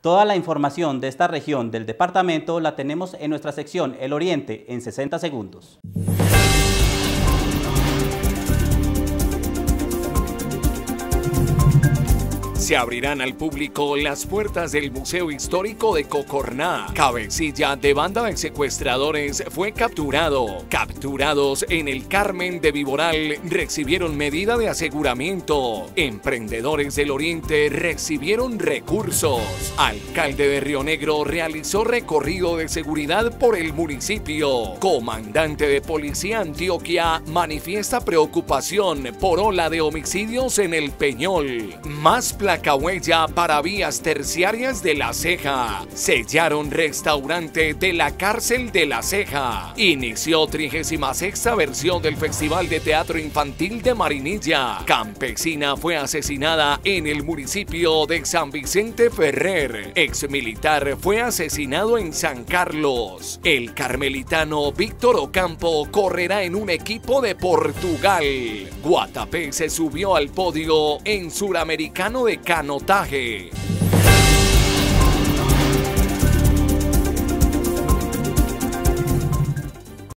Toda la información de esta región del departamento la tenemos en nuestra sección El Oriente en 60 segundos. Se abrirán al público las puertas del Museo Histórico de Cocorná. Cabecilla de banda de secuestradores fue capturado. Capturados en el Carmen de Viboral recibieron medida de aseguramiento. Emprendedores del Oriente recibieron recursos. Alcalde de Río Negro realizó recorrido de seguridad por el municipio. Comandante de Policía Antioquia manifiesta preocupación por ola de homicidios en El Peñol. Más placahuella para vías terciarias de La Ceja. Sellaron restaurante de la cárcel de La Ceja. Inició 36ª versión del Festival de Teatro Infantil de Marinilla. Campesina fue asesinada en el municipio de San Vicente Ferrer. Exmilitar fue asesinado en San Carlos. El carmelitano Víctor Ocampo correrá en un equipo de Portugal. Guatapé se subió al podio en Suramericano de Canotaje.